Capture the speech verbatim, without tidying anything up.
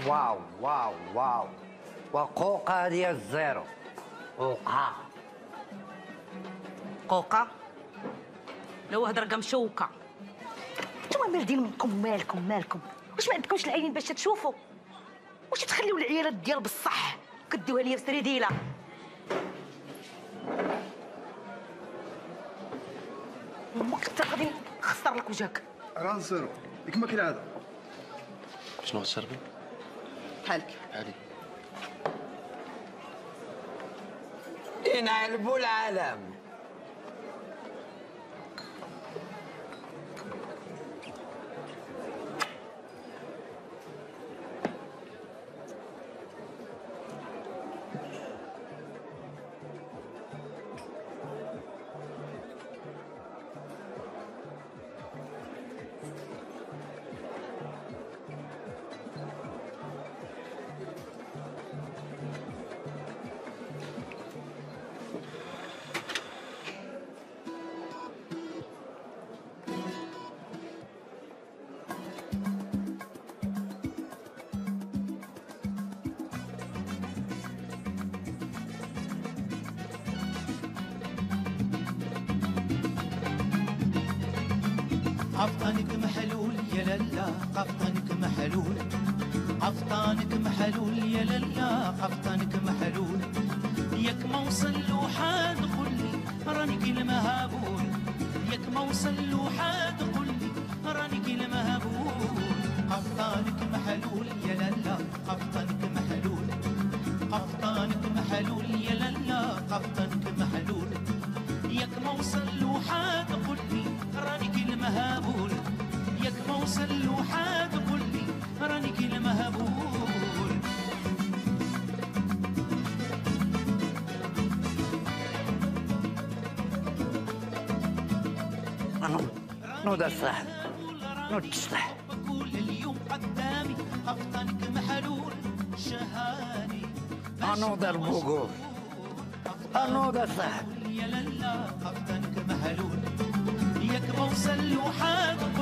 واو واو واو وقوقعة ديال الزيرو. قوقعة قوقعة؟ لو هضرقة مشوكة. نتوما مالدين منكم، مالكم مالكم؟ واش ما عندكمش العينين باش تشوفوا؟ واش تخليو العيالات ديال بصح كدوها ليا بسريديله؟ امك حتى غادي نخسر لك وجهك. راه زيرو كما كالعاده. شنو غتشربي؟ بحالك عادي. ينعلبوا العالم. قفطانك محلول يا لالا، قفطانك محلول، قفطانك محلول يا لالا، قفطانك محلول. ياك ما وصل له حد قولي راني كلمة هابول، ياك ما وصل له حد قولي راني كلمة هابول. قفطانك محلول يا لالا، قفطانك محلول، قفطانك محلول يا لالا، قفطانك محلول. ياك ما وصل له حد قولي راني كلمة هابول، ياك ما وصل له حد قولي راني كلمة هابول. نوض الصحن نوض تشطح. كل اليوم قدامي قفطانك محلول شهاني. نوض البوقوف نوض الصحن. يا لالا قفطانك محلول، ياك ما وصل له حد